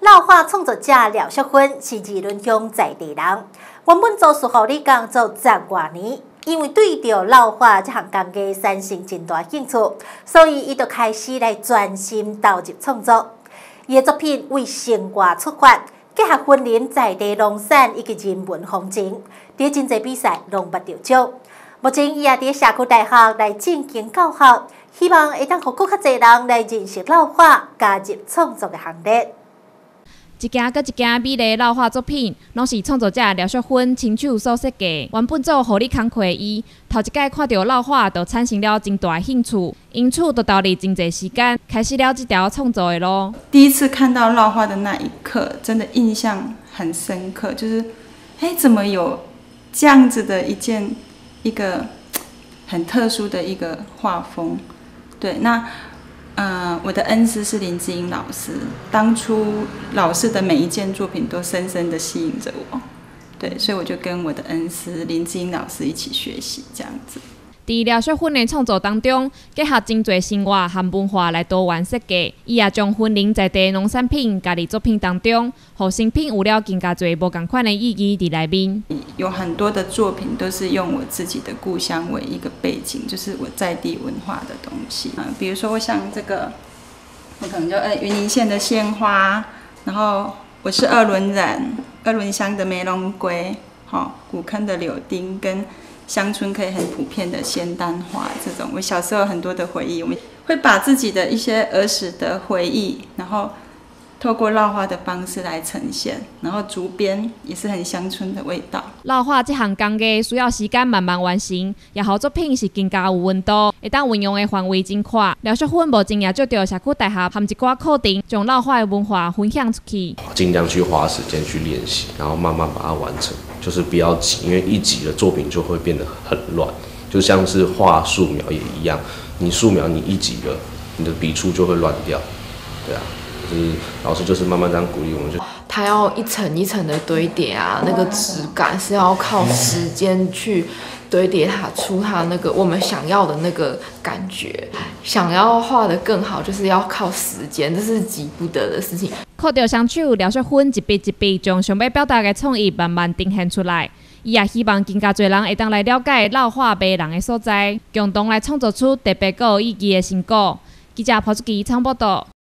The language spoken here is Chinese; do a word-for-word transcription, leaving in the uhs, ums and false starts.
老化创作者廖淑芬是宜伦乡在地人，原本做树护理工做十多年，因为对着老化这项工艺产生真大兴趣，所以伊就开始来专心投入创作。伊的作品为生活出发，结合婚林在地农产以及人文风情，伫真侪比赛拢捌得奖。目前伊也伫社区大学来进行教学，希望会当互更较侪人来认识老化，加入创作的行列。 一件搁一件美丽老化作品，拢是创作者廖淑芬亲手所设计。原本做护理工课的伊，头一摆看到老化，就产生了真大的兴趣，因此就投入真侪时间，开始了这条创作的路。 第一次看到老化的那一刻，真的印象很深刻，就是，哎，怎么有这样子的一件一个很特殊的一个画风？对，那。呃，我的恩师是林志英老师，当初老师的每一件作品都深深的吸引着我，对，所以我就跟我的恩师林志英老师一起学习，这样子。 伫廖淑芬的创作当中，结合真侪生活和文化来多元设计，伊也将婚林在地农产品加入作品当中，互新品有了更加侪无同款的意义伫内面。 有很多的作品都是用我自己的故乡为一个背景，就是我在地文化的东西啊，比如说像这个，我可能就呃云林县的鲜花，然后我是二轮染，二轮乡的梅龙龟，好，古坑的柳丁跟。乡村可以很普遍的仙丹花，这种我小时候很多的回忆，我们会把自己的一些儿时的回忆，然后透过烙花的方式来呈现，然后竹编也是很乡村的味道。 烙花这项工艺需要时间慢慢完成，也好作品是更加有温度，会当运用的范围真宽。廖淑芬目前也接到社区大学和一寡课程，将烙花的文化分享出去。 尽量去花时间去练习，然后慢慢把它完成。就是不要急，因为一急的作品就会变得很乱，就像是画素描也一样，你素描你一急了，你的笔触就会乱掉，对啊，就是老师就是慢慢这样鼓励我们，就它要一层一层的堆叠啊，那个质感是要靠时间去堆叠它出它那个我们想要的那个感觉，想要画得更好，就是要靠时间，这是急不得的事情。 靠着双手，廖淑芬一笔一笔将想要表达的创意慢慢呈现出来。伊也希望更加侪人会当来了解老化迷人的所在，共同来创作出特别有意义的成果。记者朴志基参报道。